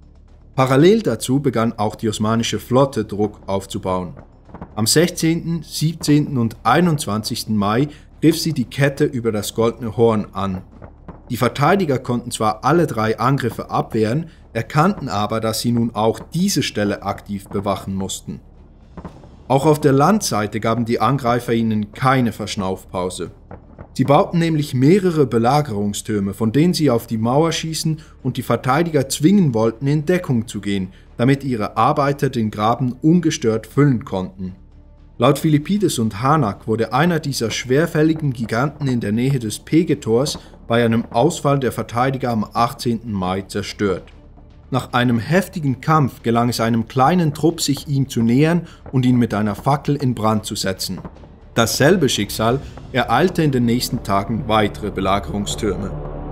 Parallel dazu begann auch die osmanische Flotte Druck aufzubauen. Am sechzehnten, siebzehnten und einundzwanzigsten Mai griff sie die Kette über das Goldene Horn an. Die Verteidiger konnten zwar alle drei Angriffe abwehren, erkannten aber, dass sie nun auch diese Stelle aktiv bewachen mussten. Auch auf der Landseite gaben die Angreifer ihnen keine Verschnaufpause. Sie bauten nämlich mehrere Belagerungstürme, von denen sie auf die Mauer schießen und die Verteidiger zwingen wollten, in Deckung zu gehen, damit ihre Arbeiter den Graben ungestört füllen konnten. Laut Philippides und Harnack wurde einer dieser schwerfälligen Giganten in der Nähe des Pegetors bei einem Ausfall der Verteidiger am achtzehnten Mai zerstört. Nach einem heftigen Kampf gelang es einem kleinen Trupp, sich ihm zu nähern und ihn mit einer Fackel in Brand zu setzen. Dasselbe Schicksal ereilte in den nächsten Tagen weitere Belagerungstürme.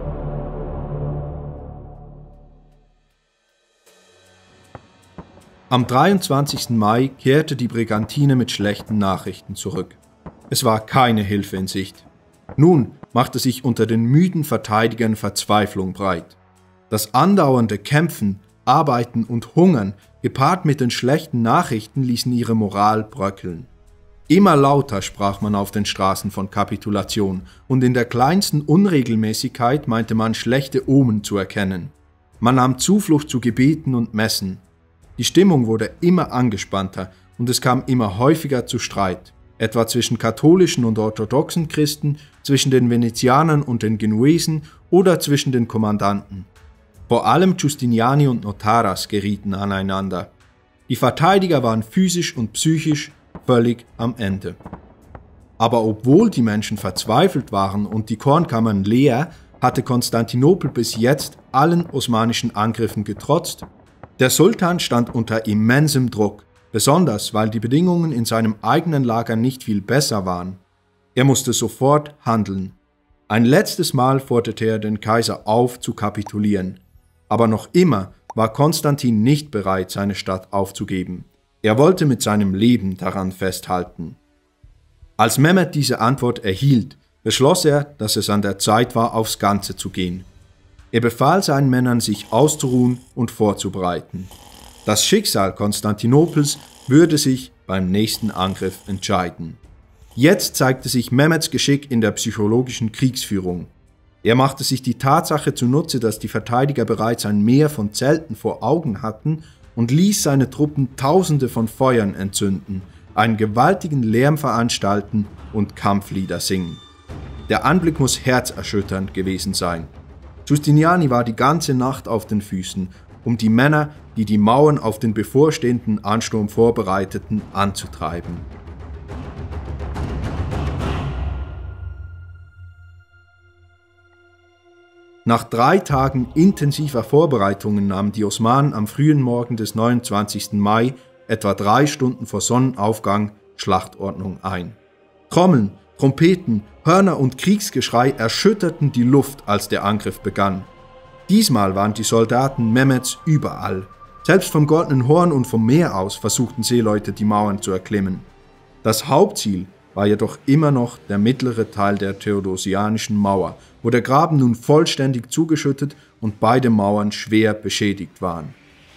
Am dreiundzwanzigsten Mai kehrte die Brigantine mit schlechten Nachrichten zurück. Es war keine Hilfe in Sicht. Nun machte sich unter den müden Verteidigern Verzweiflung breit. Das andauernde Kämpfen, Arbeiten und Hungern, gepaart mit den schlechten Nachrichten, ließen ihre Moral bröckeln. Immer lauter sprach man auf den Straßen von Kapitulation, und in der kleinsten Unregelmäßigkeit meinte man schlechte Omen zu erkennen. Man nahm Zuflucht zu Gebeten und Messen. Die Stimmung wurde immer angespannter und es kam immer häufiger zu Streit, etwa zwischen katholischen und orthodoxen Christen, zwischen den Venezianern und den Genuesen oder zwischen den Kommandanten. Vor allem Giustiniani und Notaras gerieten aneinander. Die Verteidiger waren physisch und psychisch völlig am Ende. Aber obwohl die Menschen verzweifelt waren und die Kornkammern leer, hatte Konstantinopel bis jetzt allen osmanischen Angriffen getrotzt. Der Sultan stand unter immensem Druck, besonders weil die Bedingungen in seinem eigenen Lager nicht viel besser waren. Er musste sofort handeln. Ein letztes Mal forderte er den Kaiser auf, zu kapitulieren. Aber noch immer war Konstantin nicht bereit, seine Stadt aufzugeben. Er wollte mit seinem Leben daran festhalten. Als Mehmed diese Antwort erhielt, beschloss er, dass es an der Zeit war, aufs Ganze zu gehen. Er befahl seinen Männern, sich auszuruhen und vorzubereiten. Das Schicksal Konstantinopels würde sich beim nächsten Angriff entscheiden. Jetzt zeigte sich Mehmeds Geschick in der psychologischen Kriegsführung. Er machte sich die Tatsache zunutze, dass die Verteidiger bereits ein Meer von Zelten vor Augen hatten und ließ seine Truppen Tausende von Feuern entzünden, einen gewaltigen Lärm veranstalten und Kampflieder singen. Der Anblick muss herzerschütternd gewesen sein. Giustiniani war die ganze Nacht auf den Füßen, um die Männer, die die Mauern auf den bevorstehenden Ansturm vorbereiteten, anzutreiben. Nach drei Tagen intensiver Vorbereitungen nahmen die Osmanen am frühen Morgen des neunundzwanzigsten Mai, etwa drei Stunden vor Sonnenaufgang, Schlachtordnung ein. Trommeln, Trompeten, Hörner und Kriegsgeschrei erschütterten die Luft, als der Angriff begann. Diesmal waren die Soldaten Mehmeds überall. Selbst vom Goldenen Horn und vom Meer aus versuchten Seeleute, die Mauern zu erklimmen. Das Hauptziel war jedoch immer noch der mittlere Teil der theodosianischen Mauer, wo der Graben nun vollständig zugeschüttet und beide Mauern schwer beschädigt waren.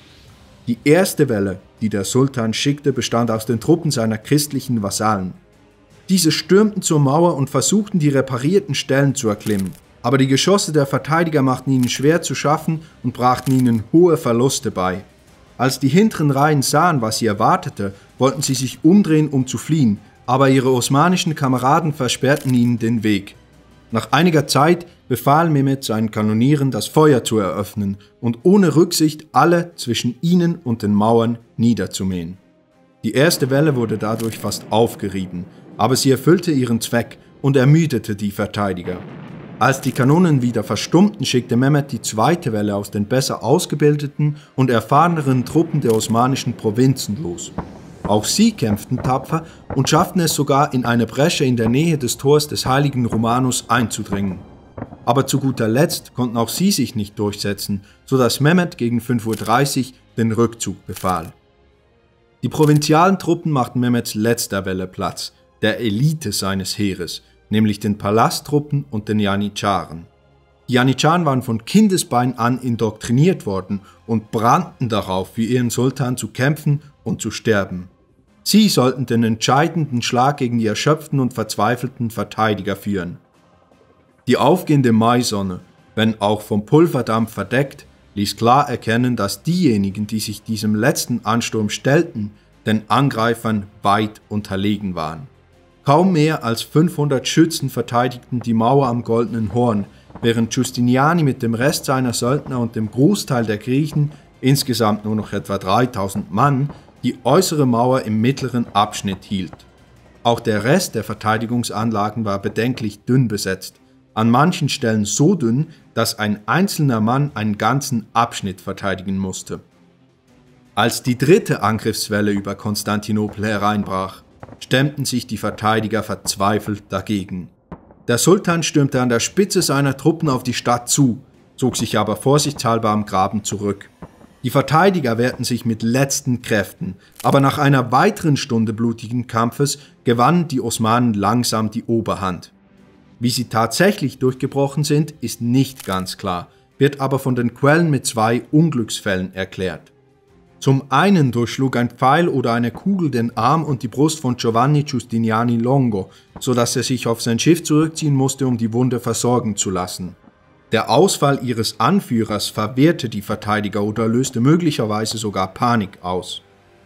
Die erste Welle, die der Sultan schickte, bestand aus den Truppen seiner christlichen Vasallen. Diese stürmten zur Mauer und versuchten, die reparierten Stellen zu erklimmen. Aber die Geschosse der Verteidiger machten ihnen schwer zu schaffen und brachten ihnen hohe Verluste bei. Als die hinteren Reihen sahen, was sie erwartete, wollten sie sich umdrehen, um zu fliehen, aber ihre osmanischen Kameraden versperrten ihnen den Weg. Nach einiger Zeit befahl Mehmed seinen Kanonieren, das Feuer zu eröffnen und ohne Rücksicht alle zwischen ihnen und den Mauern niederzumähen. Die erste Welle wurde dadurch fast aufgerieben, aber sie erfüllte ihren Zweck und ermüdete die Verteidiger. Als die Kanonen wieder verstummten, schickte Mehmed die zweite Welle aus den besser ausgebildeten und erfahreneren Truppen der osmanischen Provinzen los. Auch sie kämpften tapfer und schafften es sogar, in eine Bresche in der Nähe des Tors des heiligen Romanus einzudringen. Aber zu guter Letzt konnten auch sie sich nicht durchsetzen, sodass Mehmed gegen fünf Uhr dreißig den Rückzug befahl. Die provinzialen Truppen machten Mehmeds letzter Welle Platz, der Elite seines Heeres, nämlich den Palasttruppen und den Janitscharen. Die Janitscharen waren von Kindesbein an indoktriniert worden und brannten darauf, für ihren Sultan zu kämpfen und zu sterben. Sie sollten den entscheidenden Schlag gegen die erschöpften und verzweifelten Verteidiger führen. Die aufgehende Maisonne, wenn auch vom Pulverdampf verdeckt, ließ klar erkennen, dass diejenigen, die sich diesem letzten Ansturm stellten, den Angreifern weit unterlegen waren. Kaum mehr als fünfhundert Schützen verteidigten die Mauer am Goldenen Horn, während Giustiniani mit dem Rest seiner Söldner und dem Großteil der Griechen, insgesamt nur noch etwa dreitausend Mann, die äußere Mauer im mittleren Abschnitt hielt. Auch der Rest der Verteidigungsanlagen war bedenklich dünn besetzt, an manchen Stellen so dünn, dass ein einzelner Mann einen ganzen Abschnitt verteidigen musste. Als die dritte Angriffswelle über Konstantinopel hereinbrach, stemmten sich die Verteidiger verzweifelt dagegen. Der Sultan stürmte an der Spitze seiner Truppen auf die Stadt zu, zog sich aber vorsichtshalber am Graben zurück. Die Verteidiger wehrten sich mit letzten Kräften, aber nach einer weiteren Stunde blutigen Kampfes gewannen die Osmanen langsam die Oberhand. Wie sie tatsächlich durchgebrochen sind, ist nicht ganz klar, wird aber von den Quellen mit zwei Unglücksfällen erklärt. Zum einen durchschlug ein Pfeil oder eine Kugel den Arm und die Brust von Giovanni Giustiniani Longo, sodass er sich auf sein Schiff zurückziehen musste, um die Wunde versorgen zu lassen. Der Ausfall ihres Anführers verwirrte die Verteidiger oder löste möglicherweise sogar Panik aus.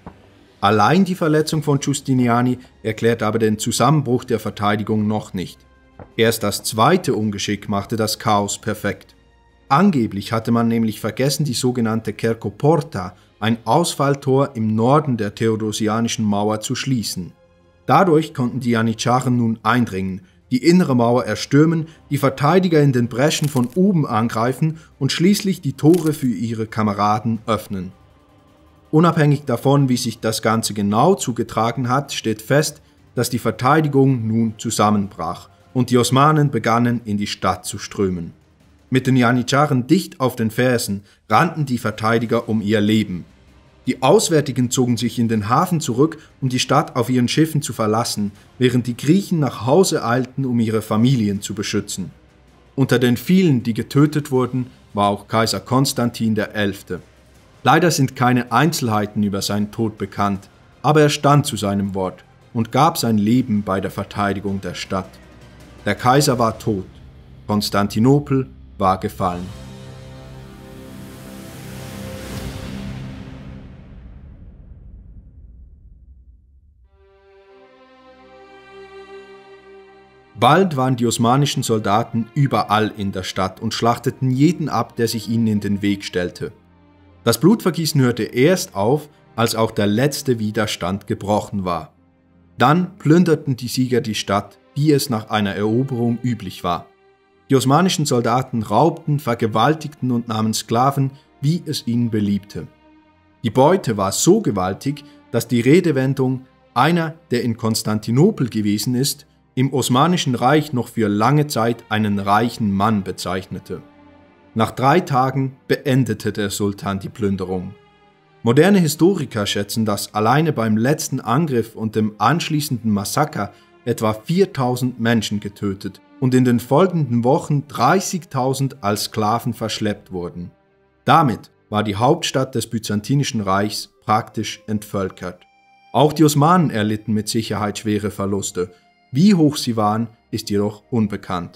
Allein die Verletzung von Giustiniani erklärt aber den Zusammenbruch der Verteidigung noch nicht. Erst das zweite Ungeschick machte das Chaos perfekt. Angeblich hatte man nämlich vergessen, die sogenannte Cercoporta, ein Ausfalltor im Norden der theodosianischen Mauer, zu schließen. Dadurch konnten die Janitscharen nun eindringen, die innere Mauer erstürmen, die Verteidiger in den Breschen von oben angreifen und schließlich die Tore für ihre Kameraden öffnen. Unabhängig davon, wie sich das Ganze genau zugetragen hat, steht fest, dass die Verteidigung nun zusammenbrach und die Osmanen begannen, in die Stadt zu strömen. Mit den Janitscharen dicht auf den Fersen rannten die Verteidiger um ihr Leben. Die Auswärtigen zogen sich in den Hafen zurück, um die Stadt auf ihren Schiffen zu verlassen, während die Griechen nach Hause eilten, um ihre Familien zu beschützen. Unter den vielen, die getötet wurden, war auch Kaiser Konstantin der Elfte. Leider sind keine Einzelheiten über seinen Tod bekannt, aber er stand zu seinem Wort und gab sein Leben bei der Verteidigung der Stadt. Der Kaiser war tot, Konstantinopel war gefallen. Bald waren die osmanischen Soldaten überall in der Stadt und schlachteten jeden ab, der sich ihnen in den Weg stellte. Das Blutvergießen hörte erst auf, als auch der letzte Widerstand gebrochen war. Dann plünderten die Sieger die Stadt, wie es nach einer Eroberung üblich war. Die osmanischen Soldaten raubten, vergewaltigten und nahmen Sklaven, wie es ihnen beliebte. Die Beute war so gewaltig, dass die Redewendung „einer, der in Konstantinopel gewesen ist“, im Osmanischen Reich noch für lange Zeit einen reichen Mann bezeichnete. Nach drei Tagen beendete der Sultan die Plünderung. Moderne Historiker schätzen, dass alleine beim letzten Angriff und dem anschließenden Massaker etwa viertausend Menschen getötet und in den folgenden Wochen dreißigtausend als Sklaven verschleppt wurden. Damit war die Hauptstadt des Byzantinischen Reichs praktisch entvölkert. Auch die Osmanen erlitten mit Sicherheit schwere Verluste. Wie hoch sie waren, ist jedoch unbekannt.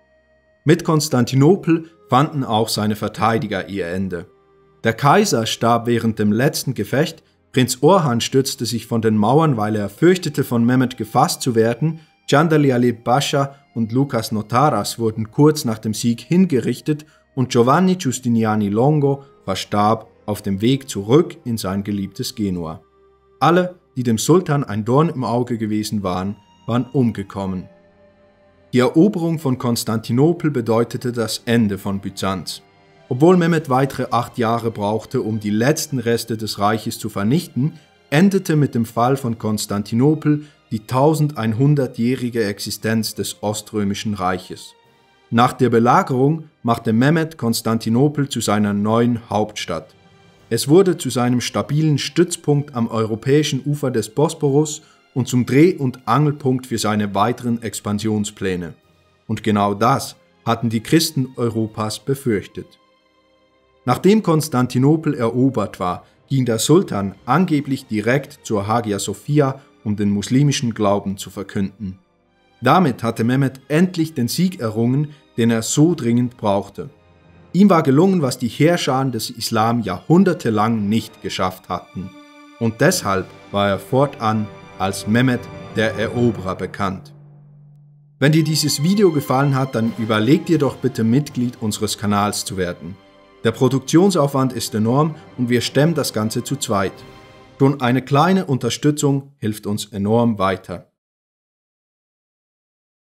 Mit Konstantinopel fanden auch seine Verteidiger ihr Ende. Der Kaiser starb während dem letzten Gefecht, Prinz Orhan stürzte sich von den Mauern, weil er fürchtete, von Mehmed gefasst zu werden, Candali Alip Pascha und Lukas Notaras wurden kurz nach dem Sieg hingerichtet und Giovanni Giustiniani Longo verstarb auf dem Weg zurück in sein geliebtes Genua. Alle, die dem Sultan ein Dorn im Auge gewesen waren, waren umgekommen. Die Eroberung von Konstantinopel bedeutete das Ende von Byzanz. Obwohl Mehmed weitere acht Jahre brauchte, um die letzten Reste des Reiches zu vernichten, endete mit dem Fall von Konstantinopel die tausendeinhundertjährige Existenz des Oströmischen Reiches. Nach der Belagerung machte Mehmed Konstantinopel zu seiner neuen Hauptstadt. Es wurde zu seinem stabilen Stützpunkt am europäischen Ufer des Bosporus und zum Dreh- und Angelpunkt für seine weiteren Expansionspläne. Und genau das hatten die Christen Europas befürchtet. Nachdem Konstantinopel erobert war, ging der Sultan angeblich direkt zur Hagia Sophia, um den muslimischen Glauben zu verkünden. Damit hatte Mehmed endlich den Sieg errungen, den er so dringend brauchte. Ihm war gelungen, was die Heerscharen des Islam jahrhundertelang nicht geschafft hatten. Und deshalb war er fortan als Mehmed der Eroberer bekannt. Wenn dir dieses Video gefallen hat, dann überleg dir doch bitte Mitglied unseres Kanals zu werden. Der Produktionsaufwand ist enorm und wir stemmen das Ganze zu zweit. Schon eine kleine Unterstützung hilft uns enorm weiter.